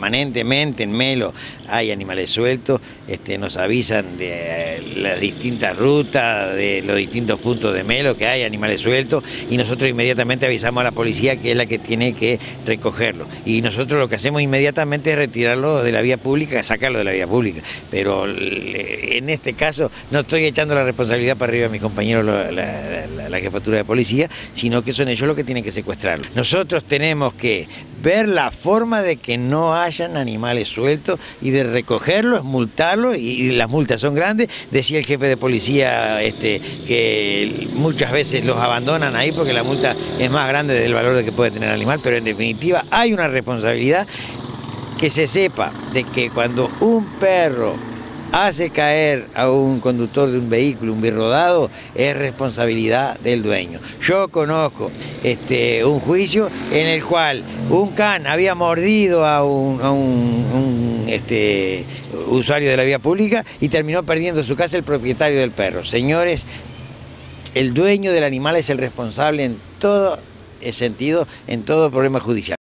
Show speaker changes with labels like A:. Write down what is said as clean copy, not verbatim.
A: Permanentemente en Melo hay animales sueltos, nos avisan de las distintas rutas, de los distintos puntos de Melo que hay animales sueltos y nosotros inmediatamente avisamos a la policía que es la que tiene que recogerlo. Y nosotros lo que hacemos inmediatamente es retirarlo de la vía pública, sacarlo de la vía pública. Pero en este caso no estoy echando la responsabilidad para arriba a mis compañeros, la jefatura de policía, sino que son ellos los que tienen que secuestrarlo. Nosotros tenemos que ver la forma de que no hayan animales sueltos y de recogerlos, multarlos, y las multas son grandes. Decía el jefe de policía que muchas veces los abandonan ahí porque la multa es más grande del valor de que puede tener el animal, pero en definitiva hay una responsabilidad, que se sepa de que cuando un perro hace caer a un conductor de un vehículo, un birrodado, es responsabilidad del dueño. Yo conozco un juicio en el cual un can había mordido a un usuario de la vía pública y terminó perdiendo su casa el propietario del perro. Señores, el dueño del animal es el responsable en todo sentido, en todo problema judicial.